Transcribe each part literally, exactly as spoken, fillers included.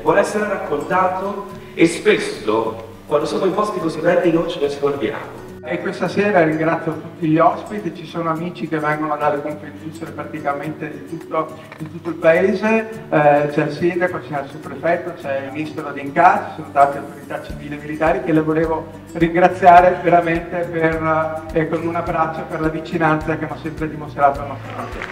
vuole essere raccontato e spesso quando siamo in posti così belli noi ce ne scordiamo. E questa sera ringrazio tutti gli ospiti, ci sono amici che vengono dalle Confindustrie praticamente di tutto, di tutto il paese, eh, c'è il sindaco, c'è il subprefetto, c'è il ministro d'Inca, ci sono tante autorità civili e militari che le volevo ringraziare veramente per, eh, con un abbraccio per la vicinanza che hanno sempre dimostrato al nostro progetto.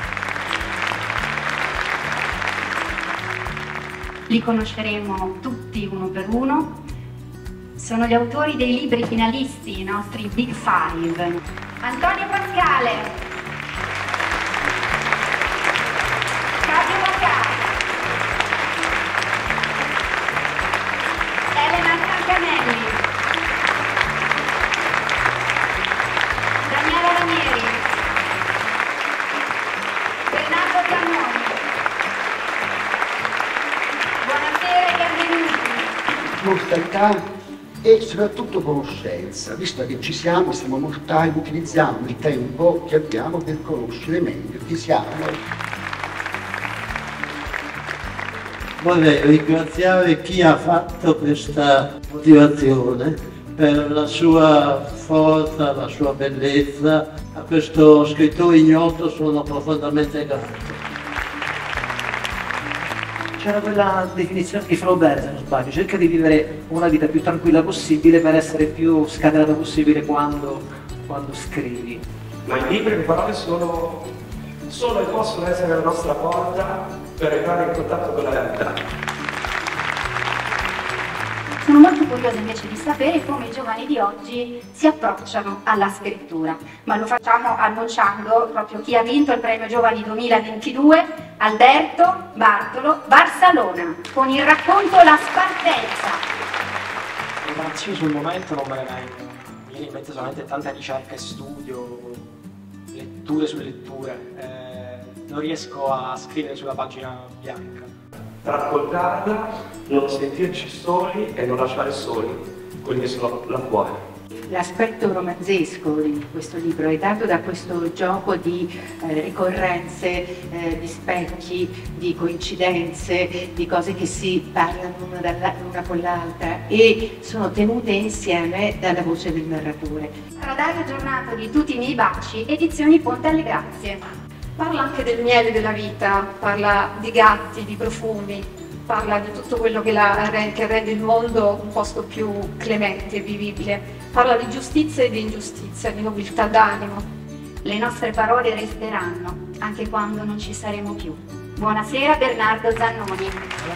Li conosceremo tutti uno per uno. Sono gli autori dei libri finalisti, i nostri Big Five. Antonio Pascale, Claudio Maccari, Elena Cancanelli, Daniela Ranieri, Bernardo Zannoni. Buonasera e benvenuti. Nostalgia e soprattutto conoscenza, visto che ci siamo, siamo mortali, utilizziamo il tempo che abbiamo per conoscere meglio chi siamo. Vorrei ringraziare chi ha fatto questa motivazione per la sua forza, la sua bellezza. A questo scrittore ignoto sono profondamente grato. C'era quella definizione di Flaubert, se non sbaglio, cerca di vivere una vita più tranquilla possibile per essere più scatenato possibile quando, quando scrivi. Ma i libri e le parole sono, sono e possono essere la nostra porta per entrare in contatto con la realtà. Sono molto curiosa invece di sapere come i giovani di oggi si approcciano alla scrittura, ma lo facciamo annunciando proprio chi ha vinto il premio Giovani duemilaventidue, Alberto Bartolo Barsalona, con il racconto La Spartenza. Preparazioni sul momento non me ne vengono, mi viene in mente solamente tanta ricerca e studio, letture sulle letture, eh, non riesco a scrivere sulla pagina bianca. Raccontarla, non sentirci soli e non lasciare soli quelli che sono là fuori. L'aspetto romanzesco di questo libro è dato da questo gioco di eh, ricorrenze, eh, di specchi, di coincidenze, di cose che si parlano una, dalla, una con l'altra e sono tenute insieme dalla voce del narratore. Radario aggiornato di tutti i miei baci, edizioni Ponte alle Grazie. Parla anche del miele della vita, parla di gatti, di profumi, parla di tutto quello che, la, che rende il mondo un posto più clemente e vivibile. Parla di giustizia e di ingiustizia, di nobiltà d'animo. Le nostre parole resteranno, anche quando non ci saremo più. Buonasera Bernardo Zannoni.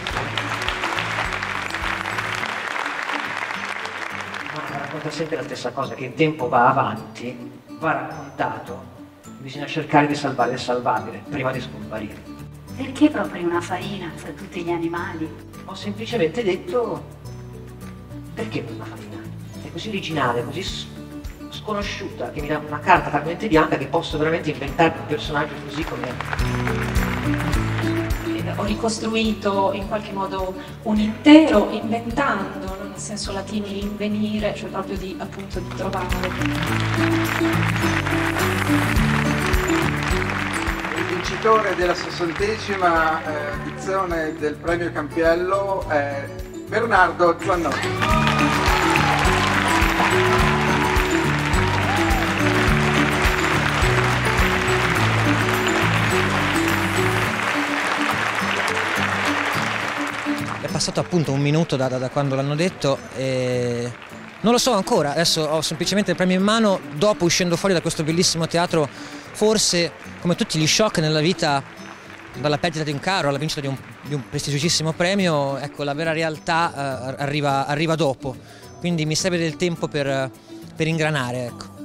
Ma racconta sempre la stessa cosa, che il tempo va avanti, va raccontato. Bisogna cercare di salvare il salvabile prima di scomparire. Perché proprio una farina fra tutti gli animali? Ho semplicemente detto perché una farina? È così originale, così sconosciuta, che mi dà una carta talmente bianca che posso veramente inventare un personaggio così come... Ho ricostruito in qualche modo un intero inventando, nel senso latino di invenire, cioè proprio di appunto di trovare. Il vincitore della sessantesima eh, edizione del premio Campiello è Bernardo Zannoni. È passato appunto un minuto da, da, da quando l'hanno detto e non lo so ancora, adesso ho semplicemente il premio in mano, dopo uscendo fuori da questo bellissimo teatro, forse come tutti gli shock nella vita, dalla perdita di un caro alla vincita di un, di un prestigiosissimo premio, ecco, la vera realtà eh, arriva, arriva dopo, quindi mi serve del tempo per, per ingranare, ecco.